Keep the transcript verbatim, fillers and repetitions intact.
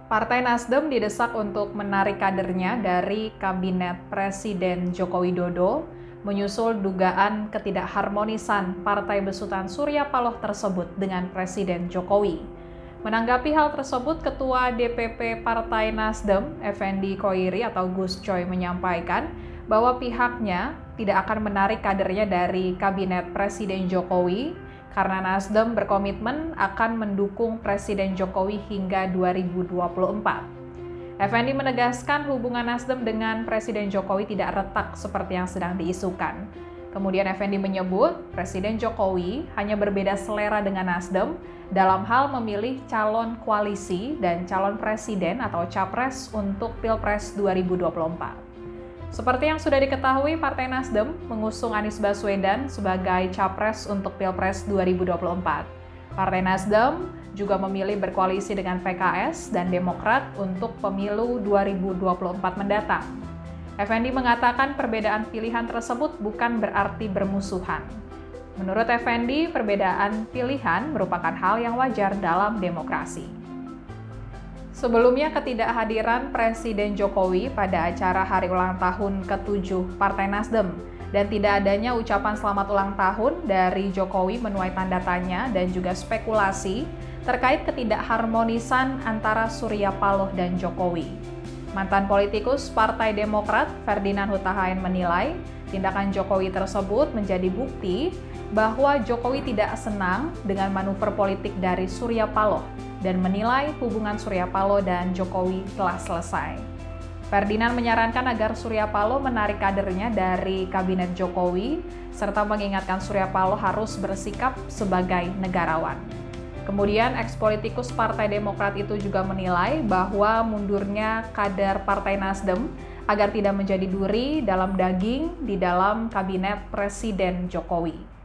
Partai Nasdem didesak untuk menarik kadernya dari Kabinet Presiden Joko Widodo menyusul dugaan ketidakharmonisan Partai Besutan Surya Paloh tersebut dengan Presiden Jokowi. Menanggapi hal tersebut, Ketua D P P Partai Nasdem, Effendi Khoiri atau Gus Coy menyampaikan bahwa pihaknya tidak akan menarik kadernya dari Kabinet Presiden Jokowi karena Nasdem berkomitmen akan mendukung Presiden Jokowi hingga dua ribu dua puluh empat. Effendi menegaskan hubungan Nasdem dengan Presiden Jokowi tidak retak seperti yang sedang diisukan. Kemudian Effendi menyebut Presiden Jokowi hanya berbeda selera dengan Nasdem dalam hal memilih calon koalisi dan calon presiden atau capres untuk Pilpres dua ribu dua puluh empat. Seperti yang sudah diketahui, Partai Nasdem mengusung Anies Baswedan sebagai capres untuk Pilpres dua ribu dua puluh empat. Partai Nasdem juga memilih berkoalisi dengan P K S dan Demokrat untuk pemilu dua ribu dua puluh empat mendatang. Effendi mengatakan perbedaan pilihan tersebut bukan berarti bermusuhan. Menurut Effendi, perbedaan pilihan merupakan hal yang wajar dalam demokrasi. Sebelumnya, ketidakhadiran Presiden Jokowi pada acara hari ulang tahun ketujuh Partai Nasdem dan tidak adanya ucapan selamat ulang tahun dari Jokowi menuai tanda tanya dan juga spekulasi terkait ketidakharmonisan antara Surya Paloh dan Jokowi. Mantan politikus Partai Demokrat Ferdinand Huta Hayan menilai tindakan Jokowi tersebut menjadi bukti bahwa Jokowi tidak senang dengan manuver politik dari Surya Paloh dan menilai hubungan Surya Paloh dan Jokowi telah selesai. Ferdinand menyarankan agar Surya Paloh menarik kadernya dari Kabinet Jokowi serta mengingatkan Surya Paloh harus bersikap sebagai negarawan. Kemudian eks-politikus Partai Demokrat itu juga menilai bahwa mundurnya kader Partai Nasdem agar tidak menjadi duri dalam daging di dalam Kabinet Presiden Jokowi.